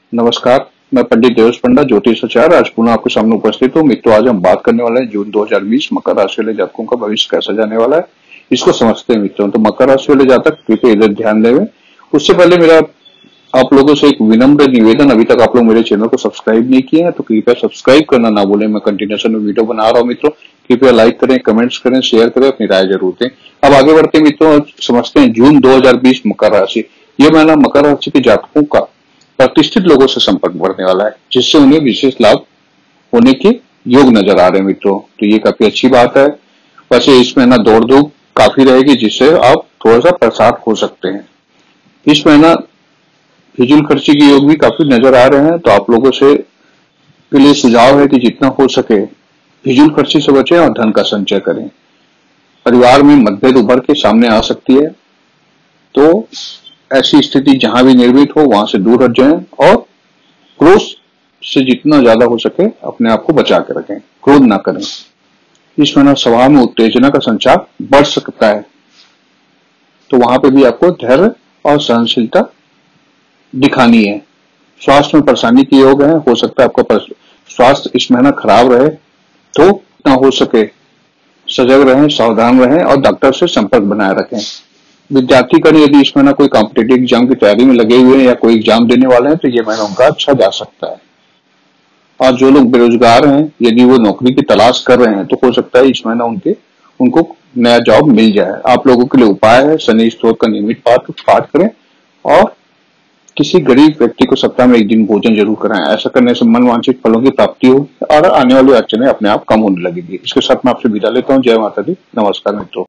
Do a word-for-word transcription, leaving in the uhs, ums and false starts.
नमस्कार। मैं पंडित देवेश पंडा ज्योतिषाचार्य आज पुनः आपके सामने उपस्थित हूँ। मित्रों, आज हम बात करने वाले हैं जून दो हज़ार बीस मकर राशि वाले जातकों का भविष्य कैसा जाने वाला है, इसको समझते हैं मित्रों। तो मकर राशि वाले जातक कृपया इधर ध्यान दें। उससे पहले मेरा आप लोगों से एक विनम्र निवेदन, अभी तक आप लोग मेरे चैनल को सब्सक्राइब नहीं किए हैं तो कृपया सब्सक्राइब करना ना भूलें। मैं कंटिन्यूशन में वीडियो बना रहा हूँ मित्रों, कृपया लाइक करें, कमेंट्स करें, शेयर करें, अपनी राय जरूर दें। अब आगे बढ़ते हैं मित्रों, समझते हैं जून दो हज़ार बीस मकर राशि। यह महीना मकर राशि के जातकों का प्रतिष्ठित लोगों से संपर्क बढ़ने वाला है, जिससे उन्हें विशेष लाभ होने के योग नजर आ रहे हैं मित्रों। तो ये काफी अच्छी बात है। वैसे इस महीना दौड़ धूप काफी रहेगी, जिससे आप थोड़ा सा परेशान हो सकते हैं। इस महीना फिजूल खर्ची के योग भी काफी नजर आ रहे हैं, तो आप लोगों से के लिए सुझाव है कि जितना हो सके फिजूल खर्ची से बचें और धन का संचय करें। परिवार में मतभेद उभर के सामने आ सकती है, तो ऐसी स्थिति जहां भी निर्मित हो वहां से दूर हट जाएं और क्रोध से जितना ज्यादा हो सके अपने आप को बचा के रखें, क्रोध ना करें। इस महीना सभा में उत्तेजना का संचार बढ़ सकता है, तो वहां पे भी आपको धैर्य और सहनशीलता दिखानी है। स्वास्थ्य में परेशानी के योग है, हो सकता है आपका स्वास्थ्य इस महीना खराब रहे, तो ना हो सके सजग रहें, सावधान रहें और डॉक्टर से संपर्क बनाए रखें। विद्यार्थी करें, यदि इस महीना कोई कॉम्पिटेटिव एग्जाम की तैयारी में लगे हुए हैं या कोई एग्जाम देने वाले हैं तो ये महीना उनका अच्छा जा सकता है। और जो लोग बेरोजगार हैं, यदि वो नौकरी की तलाश कर रहे हैं तो हो सकता है इस महीना उनके उनको नया जॉब मिल जाए। आप लोगों के लिए उपाय है, शनि स्तोत्र का नियमित पाठ पाठ करें और किसी गरीब व्यक्ति को सप्ताह में एक दिन भोजन जरूर कराएं। ऐसा करने से मन वांछित फलों की प्राप्ति होगी और आने वाली अड़चनें अपने आप कम होने लगेगी। इसके साथ मैं आपसे विदा लेता हूँ। जय माता दी, नमस्कार मित्रों।